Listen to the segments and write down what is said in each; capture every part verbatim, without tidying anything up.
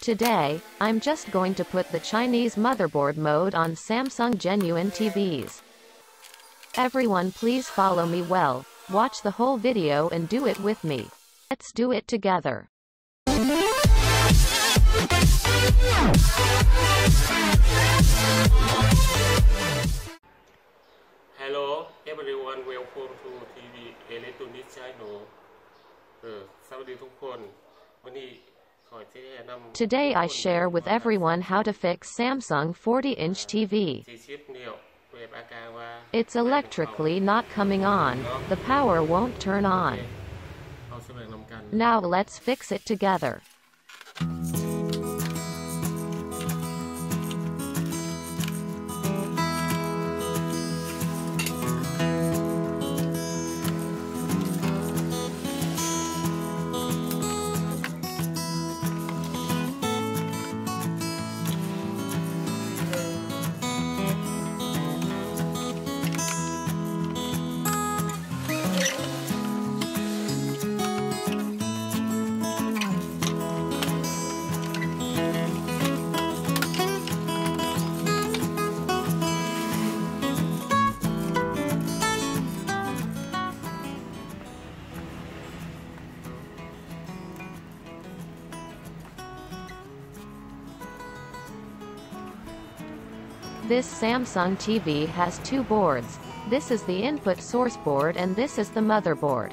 Today, I'm just going to put the Chinese motherboard mode on Samsung genuine T Vs. Everyone please follow me well, watch the whole video and do it with me. Let's do it together. Hello everyone, welcome to ที วี Electronic Channel เออสวัสดีทุกคนวันนี้ขอที่แนะนำ Today I share with everyone how to fix Samsung forty inch T V. It's electrically not coming on. The power won't turn on. Now let's fix it together. This Samsung T V has two boards. This is the input source board and this is the motherboard.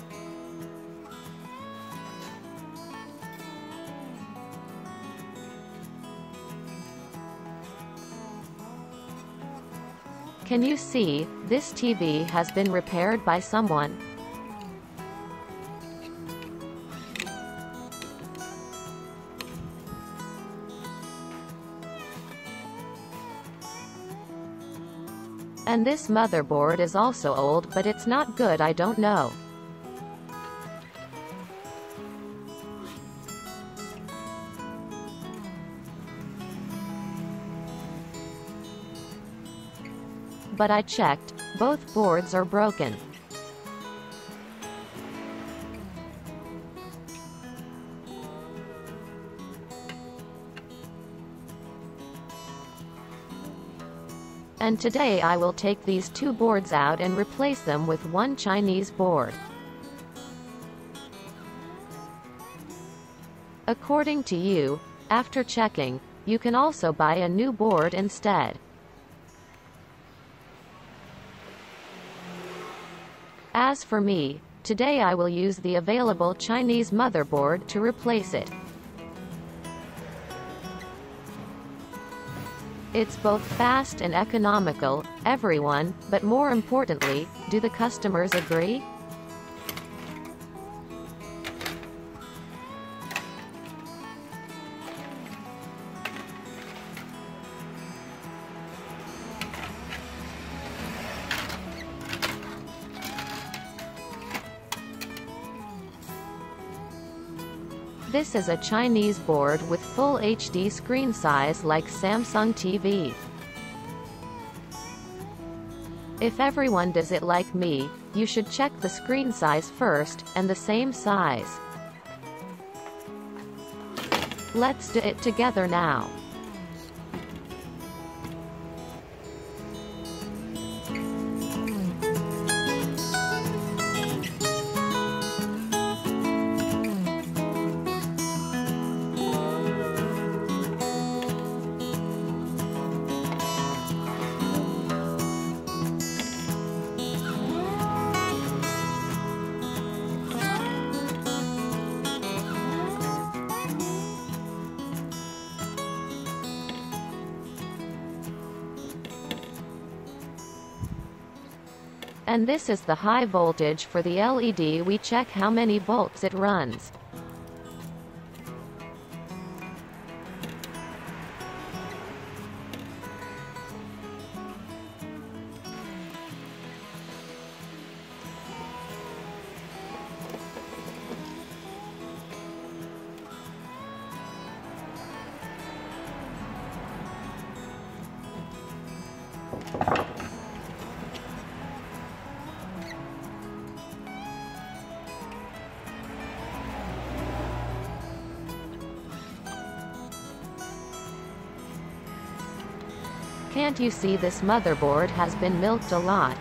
Can you see, this T V has been repaired by someone? And this motherboard is also old, but it's not good, I don't know. But I checked, both boards are broken. And today I will take these two boards out and replace them with one Chinese board. According to you, after checking, you can also buy a new board instead. As for me, today I will use the available Chinese motherboard to replace it. It's both fast and economical, everyone, but more importantly, do the customers agree? This is a Chinese board with full H D screen size like Samsung T V. If everyone does it like me, you should check the screen size first, and the same size. Let's do it together now. And this is the high voltage for the L E D. We check how many volts it runs. Can't you see this motherboard has been milked a lot?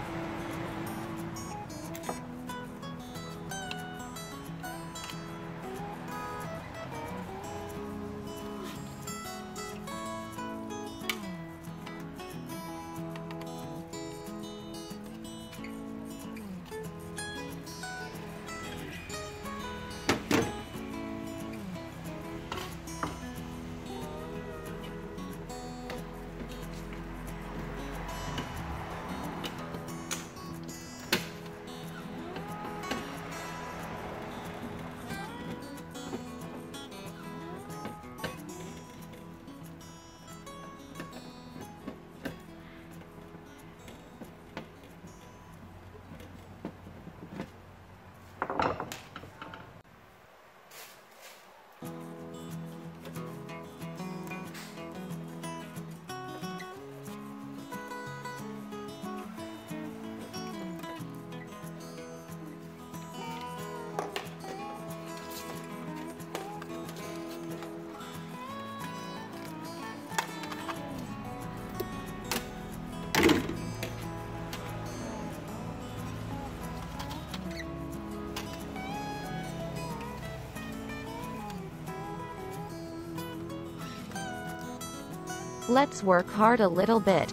Let's work hard a little bit.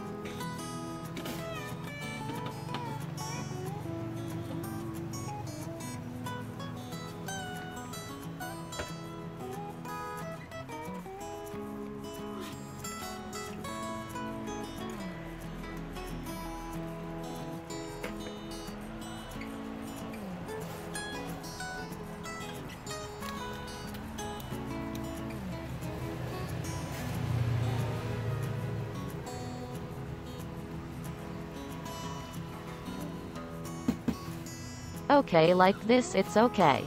Okay, like this it's okay.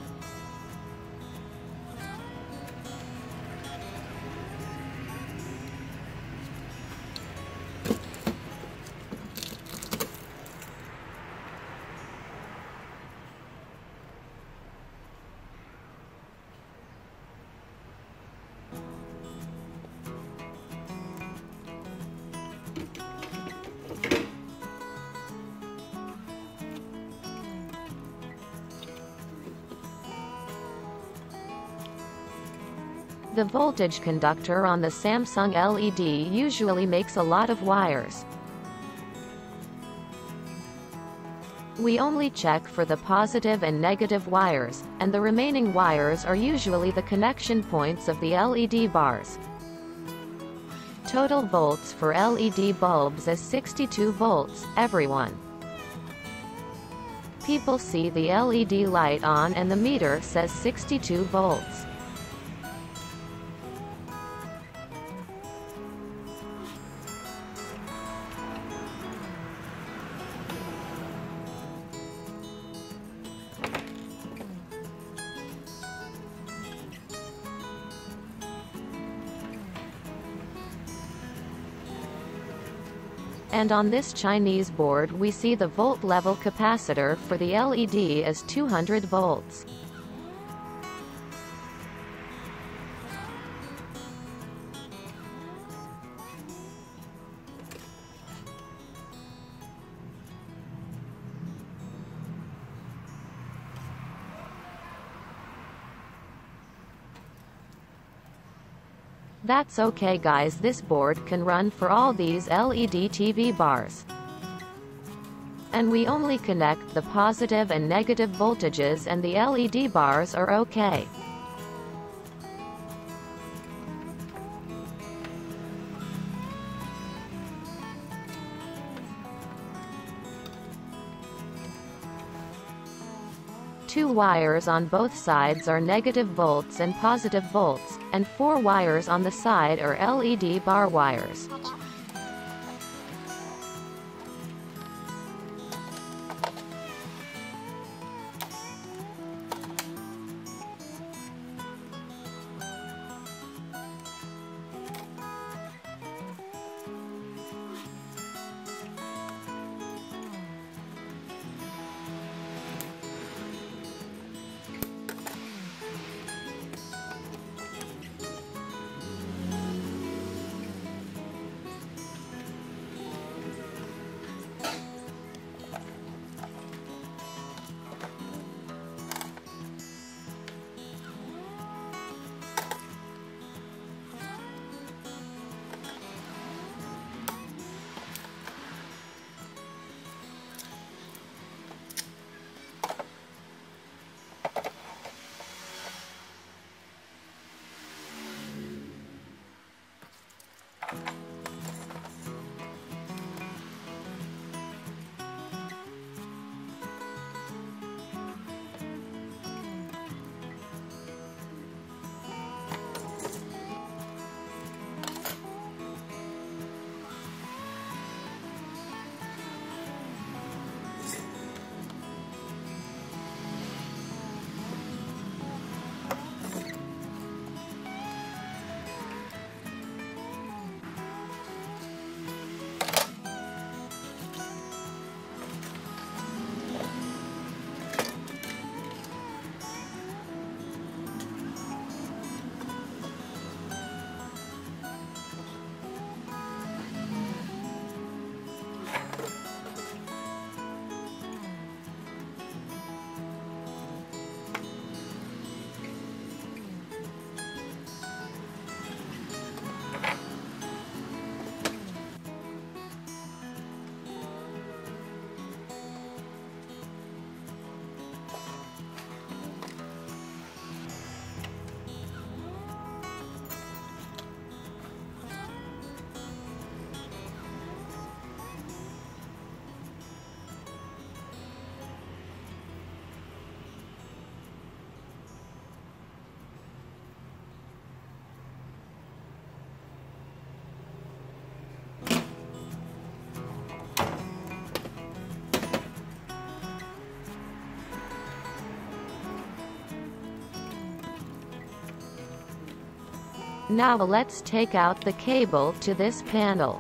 The voltage conductor on the Samsung L E D usually makes a lot of wires. We only check for the positive and negative wires, and the remaining wires are usually the connection points of the L E D bars. Total volts for L E D bulbs is sixty-two volts, everyone. People see the L E D light on and the meter says sixty-two volts. And on this Chinese board we see the volt level capacitor for the L E D is two hundred volts. That's okay guys, this board can run for all these L E D T V bars. And we only connect the positive and negative voltages and the L E D bars are okay. Two wires on both sides are negative volts and positive volts, and four wires on the side are L E D bar wires. Now let's take out the cable to this panel.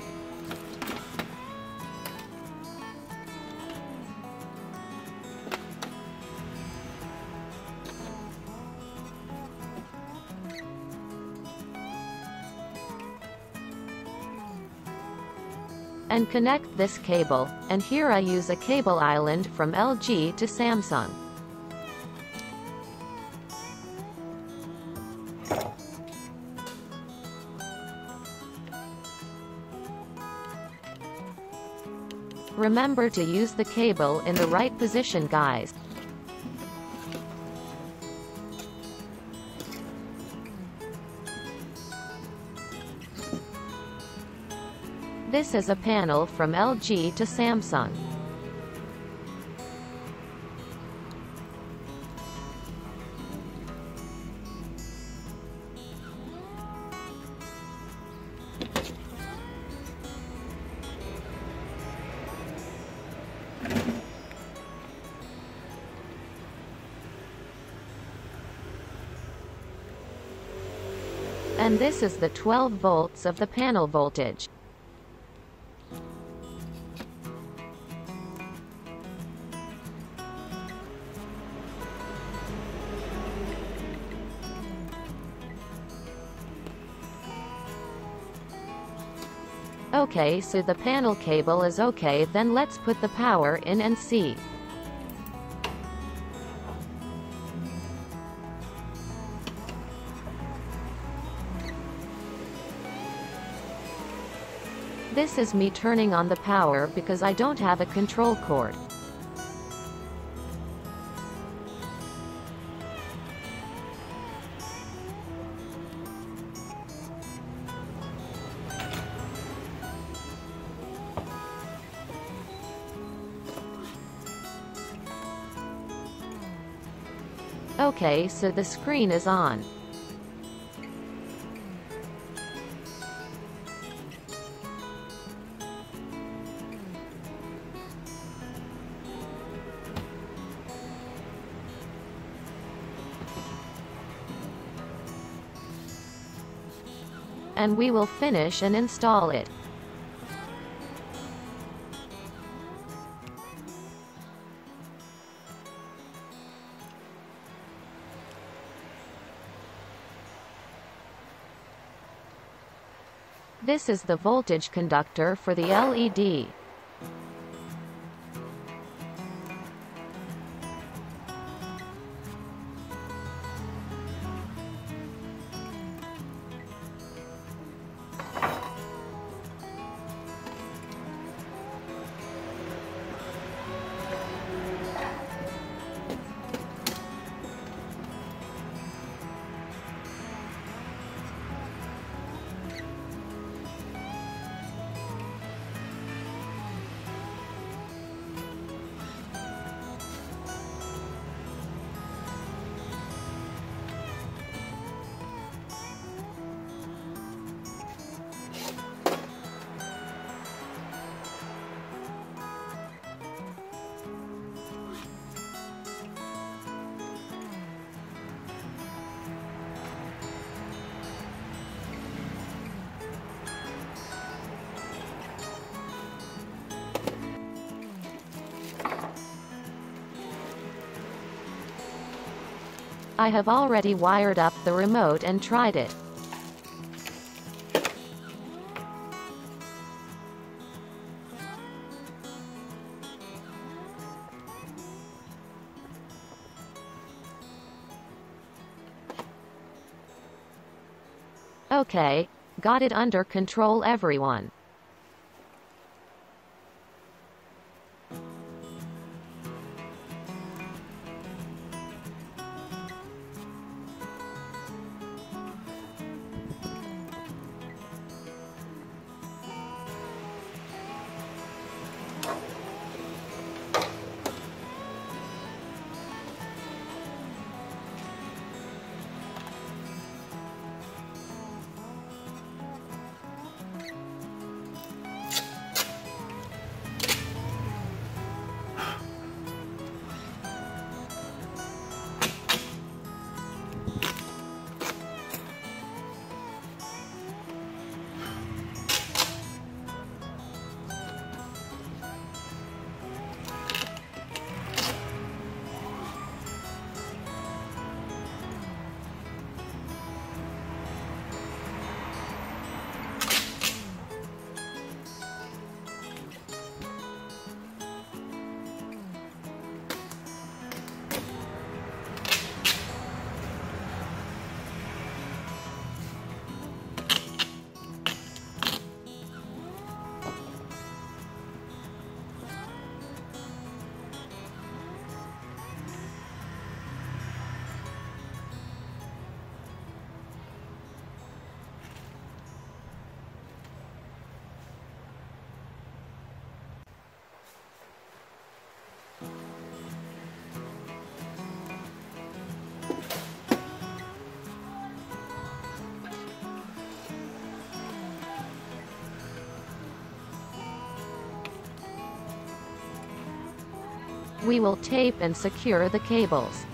And connect this cable, and here I use a cable island from L G to Samsung. Remember to use the cable in the right position, guys. This is a panel from L G to Samsung. And this is the twelve volts of the panel voltage. Okay, so the panel cable is okay, then let's put the power in and see. This is me turning on the power because I don't have a control cord. Okay, so the screen is on. And we will finish and install it. This is the voltage conductor for the L E D. I have already wired up the remote and tried it. Okay, got it under control, everyone. We will tape and secure the cables.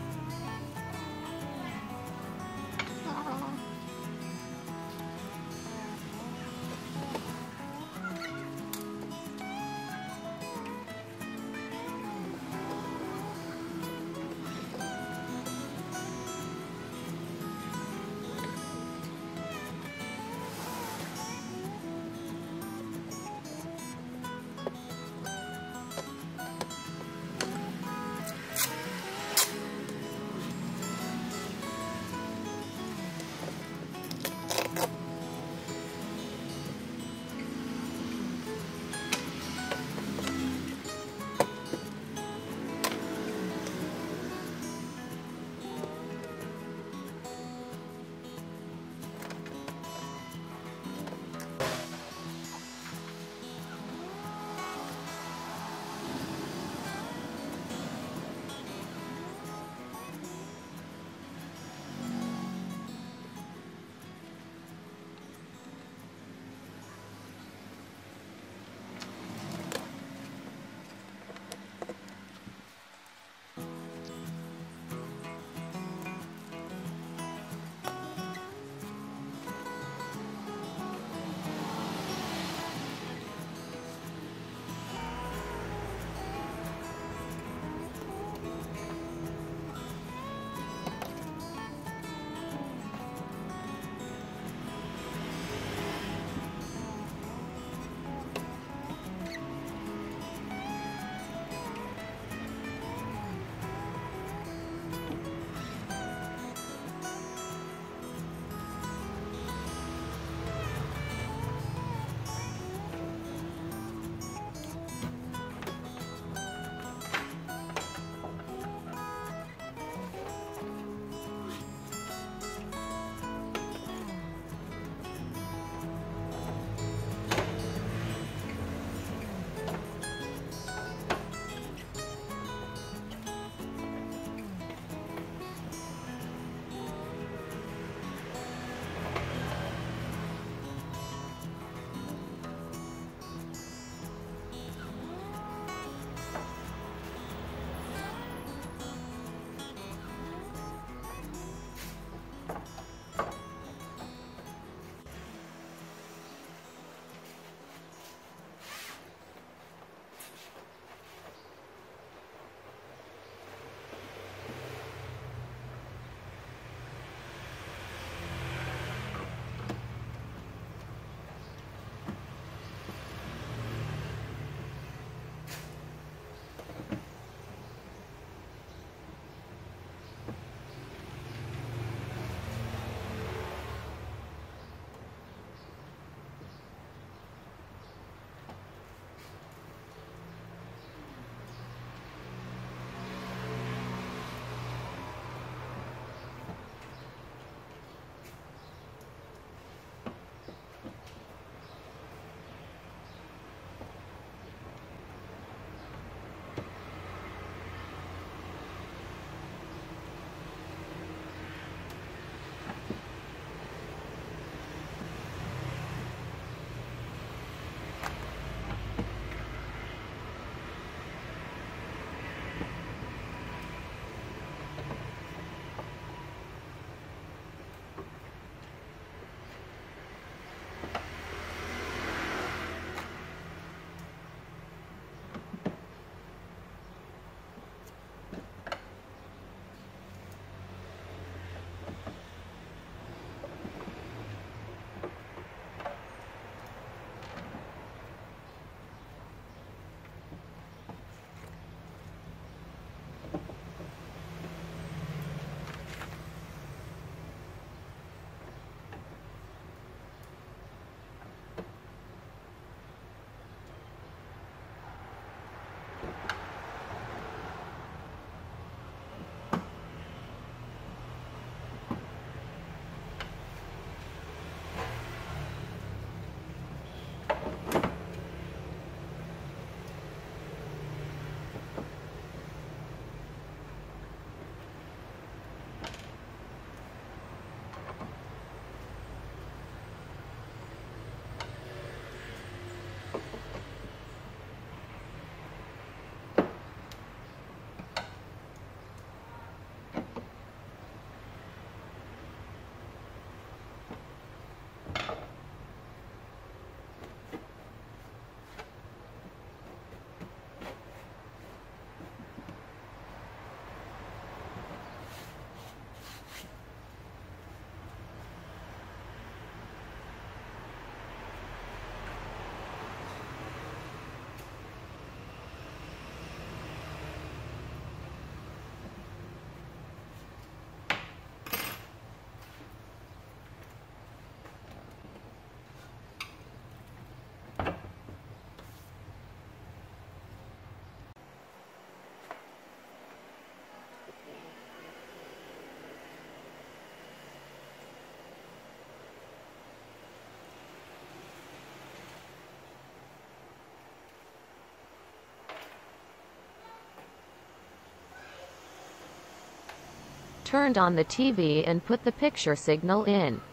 turned on the T V and put the picture signal in.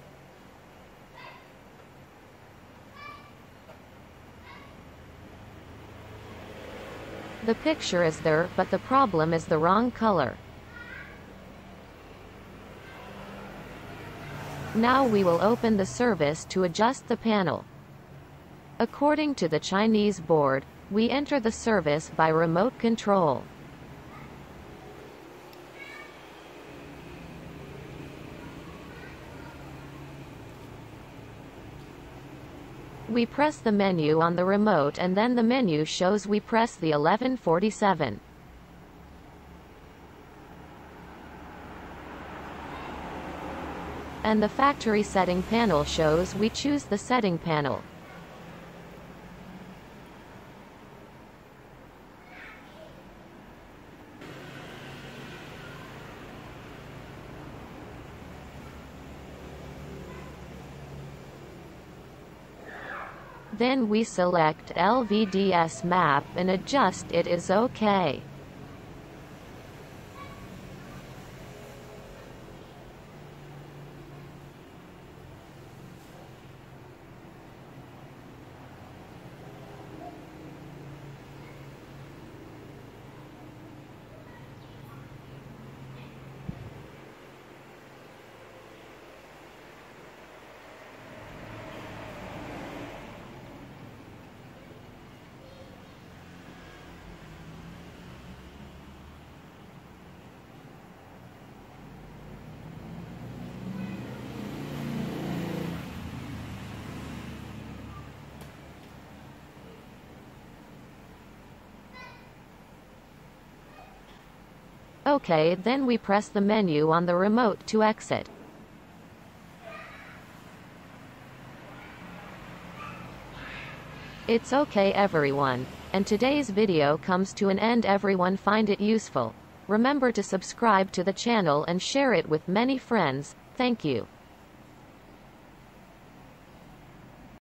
The picture is there, but the problem is the wrong color. Now we will open the service to adjust the panel. According to the Chinese board, we enter the service by remote control. We press the menu on the remote and then the menu shows we press the eleven forty-seven. And the factory setting panel shows we choose the setting panel. Then we select L V D S map and adjust it is OK. OK, then we press the menu on the remote to exit. It's OK everyone, and today's video comes to an end. Everyone find it useful. Remember to subscribe to the channel and share it with many friends. Thank you.